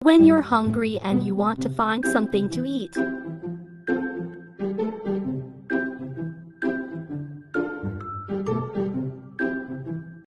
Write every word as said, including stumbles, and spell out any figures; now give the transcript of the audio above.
When you're hungry and you want to find something to eat,